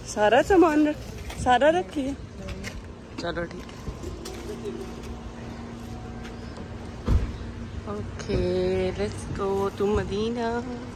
सारा सामान सारा रखी है। चलो ठीक। Okay let's go to Medina.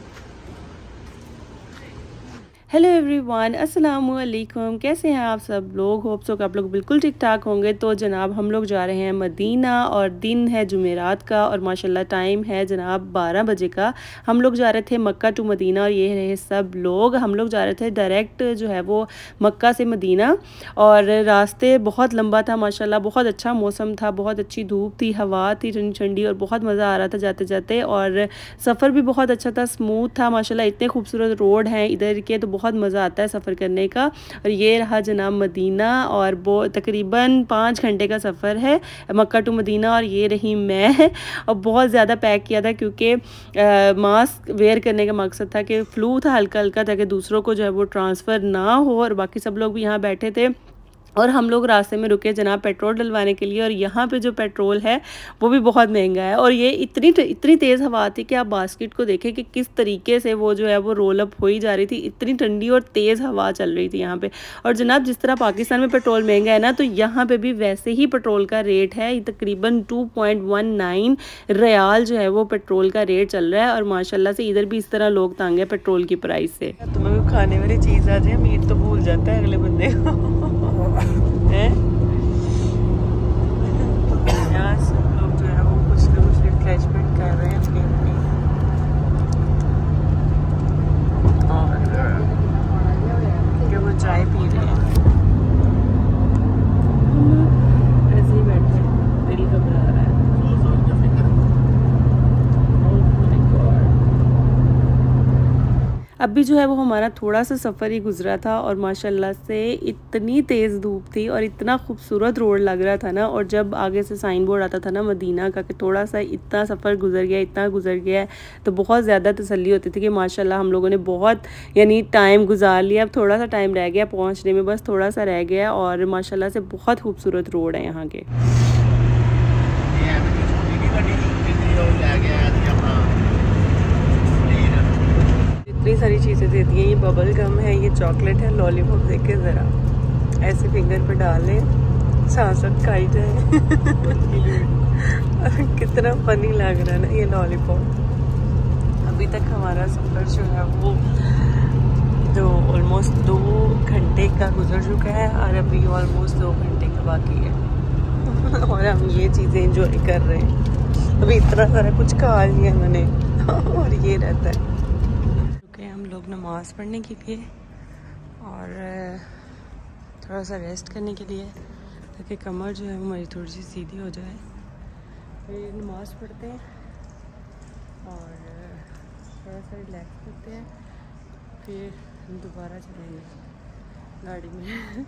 Hello everyone, अस्सलाम वालेकुम। कैसे हैं आप सब लोग? होप सो आप लोग बिल्कुल ठीक ठाक होंगे। तो जनाब हम लोग जा रहे हैं मदीना और दिन है जुमेरात का और माशाल्लाह टाइम है जनाब 12 बजे का। हम लोग जा रहे थे मक्का टू मदीना और ये रहे सब लोग। हम लोग जा रहे थे डायरेक्ट जो है वो मक्का से मदीना और रास्ते बहुत लंबा था माशाल्लाह। बहुत अच्छा मौसम था, बहुत अच्छी धूप थी, हवा थी ठंडी ठंडी और बहुत मज़ा आ रहा था जाते जाते। और सफ़र भी बहुत अच्छा था, स्मूथ था माशाल्लाह। इतने खूबसूरत रोड हैं इधर के, तो बहुत मज़ा आता है सफ़र करने का। और ये रहा जनाब मदीना और वो तकरीबन 5 घंटे का सफ़र है मक्का टू मदीना। और ये रही मैं और बहुत ज़्यादा पैक किया था क्योंकि मास्क वेयर करने का मकसद था कि फ्लू था हल्का हल्का, ताकि दूसरों को जो है वो ट्रांसफ़र ना हो। और बाकी सब लोग भी यहाँ बैठे थे और हम लोग रास्ते में रुके जनाब पेट्रोल डलवाने के लिए। और यहाँ पे जो पेट्रोल है वो भी बहुत महंगा है। और ये इतनी तेज़ हवा थी कि आप बास्केट को देखें कि किस तरीके से वो जो है वो रोल अप हो ही जा रही थी। इतनी ठंडी और तेज़ हवा चल रही थी यहाँ पे। और जनाब जिस तरह पाकिस्तान में पेट्रोल महंगा है ना, तो यहाँ पे भी वैसे ही पेट्रोल का रेट है। तकरीबन 2.19 रियाल जो है वो पेट्रोल का रेट चल रहा है। और माशाल्लाह से इधर भी इस तरह लोग तंग है पेट्रोल की प्राइस से। तुम्हें भी खाने वाली चीज़ आ जाए, मीट तो भूल जाता है अगले बंदे को। यहाँ सब लोग जो है वो कुछ ना कुछ रिफ्रेशमेंट कर रहे हैं अपनी अपनी। और वो चाय पी रहे हैं, ऐसे ही बैठे हैं, दिल घबरा रहा है। अभी जो है वो हमारा थोड़ा सा सफ़र ही गुजरा था और माशाल्लाह से इतनी तेज़ धूप थी और इतना खूबसूरत रोड लग रहा था ना। और जब आगे से साइन बोर्ड आता था ना मदीना का कि थोड़ा सा इतना सफ़र गुजर गया, इतना गुजर गया, तो बहुत ज़्यादा तसल्ली होती थी कि माशाल्लाह हम लोगों ने बहुत यानी टाइम गुजार लिया। अब थोड़ा सा टाइम रह गया पहुँचने में, बस थोड़ा सा रह गया। और माशाल्लाह से बहुत खूबसूरत रोड है यहाँ के। इतनी सारी चीज़ें देती हैं। ये बबल गम है, ये चॉकलेट है, लॉलीपॉप देखे ज़रा, ऐसे फिंगर पे डाल लें, साथ साथ खाई जाए। कितना फनी लग रहा है ना ये लॉलीपॉप। अभी तक हमारा सफ़र जो है वो जो ऑलमोस्ट 2 घंटे का गुजर चुका है और अभी ऑलमोस्ट 2 घंटे का बाकी है। और हम ये चीज़ें इंजॉय कर रहे हैं। अभी इतना सारा कुछ खा लिया मैंने और ये रहता है। लोग नमाज पढ़ने के लिए और थोड़ा सा रेस्ट करने के लिए, ताकि कमर जो है वो हमारी थोड़ी सी सीधी हो जाए। फिर नमाज पढ़ते हैं और थोड़ा सा रिलैक्स करते हैं, फिर हम दोबारा चलेंगे गाड़ी में।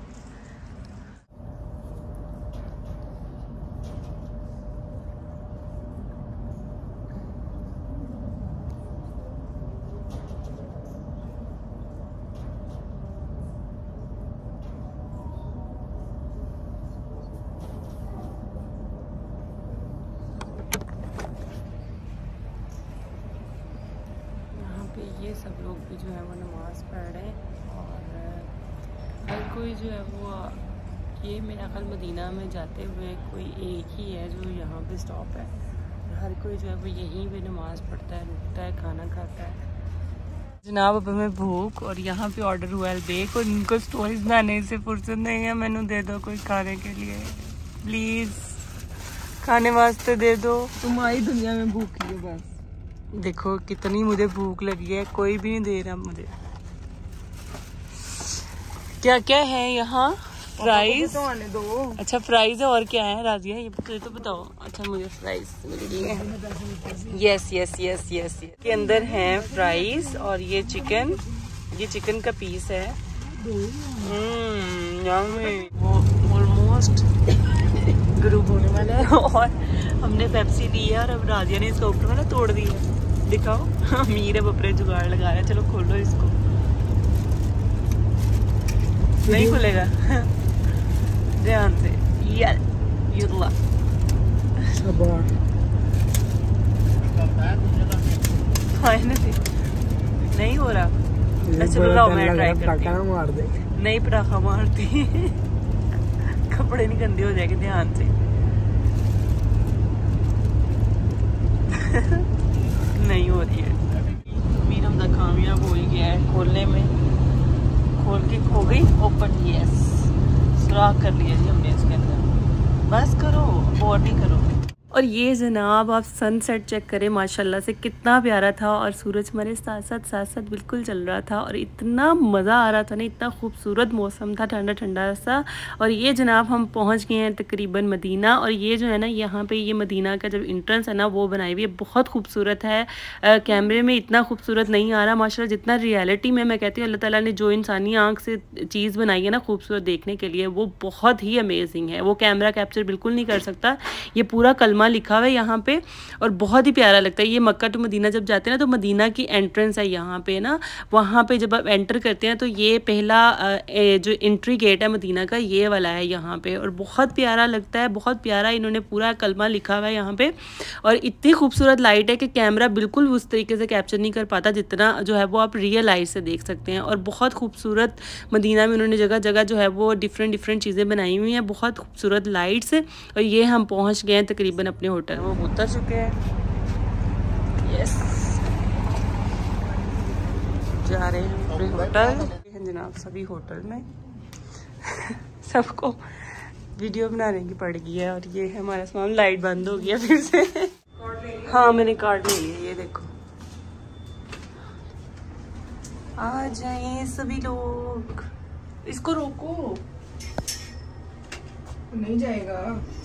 ये सब लोग भी जो है वो नमाज़ पढ़ रहे हैं और हर कोई जो है वो, ये मेरा ख्याल मदीना में जाते हुए कोई एक ही है जो यहाँ पे स्टॉप है। और हर कोई जो है वो यहीं पे नमाज़ पढ़ता है, रुकता है, खाना खाता है। जनाब अब हमें भूख और यहाँ पे ऑर्डर हुआ है बेक और इनको स्टोरीज बनाने से फुर्सत नहीं है। मैंने दे दो कोई खाने के लिए, प्लीज़ खाने वास्ते दे दो। तुम्हारी दुनिया में भूखी है बस। देखो कितनी मुझे भूख लगी है, कोई भी नहीं दे रहा मुझे। क्या क्या है यहाँ? फ्राइज तो आने दो। अच्छा फ्राइज है, और क्या है राजिया ये तो बताओ। अच्छा मुझे फ्राइज मिल गई है। यस यस यस यस के अंदर है फ्राइज और ये चिकन का पीस है। वो ऑलमोस्ट ग्रुप होने वाला है और हमने पेप्सी ली है और अब राजिया ने इसका ऊपर वाला तोड़ दिया। दिखाओ अमीर है बपरे जुगाड़ लगा रहा है। चलो खोलो इसको, नहीं खुलेगा ध्यान से। यार फाइनली नहीं हो रहा। अच्छा लाओ मैं ट्राई करती हूँ। नहीं पटाखा मारती कपड़े नहीं गंदे हो जाएंगे, ध्यान से। नहीं हो रही है। मीर हमदा कामयाब हो ही गया है खोलने में। खोल के खो गई, ओपन, यस, सुराख कर लिया जी हमने इसके अंदर। बस करो, और नहीं करो। और ये जनाब आप सनसेट चेक करें, माशाल्लाह से कितना प्यारा था। और सूरज हमारे साथ साथ बिल्कुल चल रहा था और इतना मज़ा आ रहा था ना, इतना खूबसूरत मौसम था, ठंडा ठंडा सा। और ये जनाब हम पहुंच गए हैं तकरीबन मदीना। और ये जो है ना, यहाँ पे ये मदीना का जब इंट्रेंस है ना, वो बनाई हुई है, बहुत खूबसूरत है। कैमरे में इतना खूबसूरत नहीं आ रहा माशाल्लाह, जितना रियलिटी में मैं कहती हूँ अल्लाह ताला ने जो इंसानी आँख से चीज़ बनाई है ना खूबसूरत देखने के लिए, वो बहुत ही अमेजिंग है। वो कैमरा कैप्चर बिल्कुल नहीं कर सकता। ये पूरा कलमा लिखा हुआ है यहाँ पे और बहुत ही प्यारा लगता है। ये मक्का टू मदीना जब जाते हैं ना, तो मदीना की एंट्रेंस है यहाँ पे ना, वहाँ पे जब आप एंटर करते हैं तो ये पहला जो एंट्री गेट है मदीना का, ये वाला है यहाँ पे। और बहुत प्यारा लगता है, बहुत प्यारा इन्होंने पूरा कलमा लिखा हुआ है यहाँ पे। और इतनी खूबसूरत लाइट है कि कैमरा बिल्कुल उस तरीके से कैप्चर नहीं कर पाता जितना जो है वो आप रियल लाइट से देख सकते हैं। और बहुत खूबसूरत मदीना में उन्होंने जगह जगह जो है वो डिफरेंट चीज़ें बनाई हुई हैं, बहुत खूबसूरत लाइट्स। और ये हम पहुँच गए हैं तकरीबन अपने होटल में, वो उतर चुके हैं। यस, जा रहे हैं अपने होटल जनाब। सभी होटल में सबको वीडियो बनाने की पड़ गई है। और ये है हमारा सामान। लाइट बंद हो गया फिर से। हाँ, मैंने कार्ड ले लिया, ये देखो। आ जाए सभी लोग। इसको रोको, नहीं जाएगा।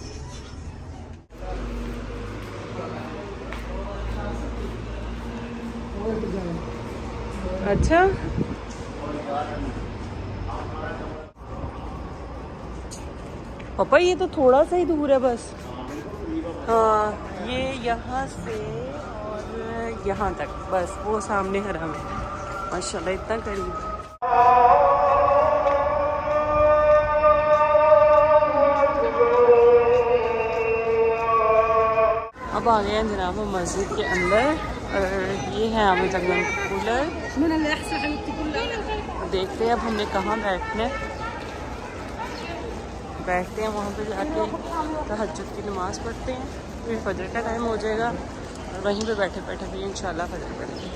अच्छा, पापा ये तो थोड़ा सा ही दूर है बस। हाँ, ये यहाँ से और यहाँ तक बस, वो सामने हरम है माशाल्लाह, इतना करीब। अब आ गए हैं जनाब हम मस्जिद के अंदर। और ये है अभी तक कूलर। देखते हैं अब हमने कहाँ बैठते हैं वहाँ पे जाके तहज्जुद की नमाज़ पढ़ते हैं, फिर फजर का टाइम हो जाएगा और वहीं पे बैठे बैठे भी इंशाल्लाह फजर पढ़ेंगे।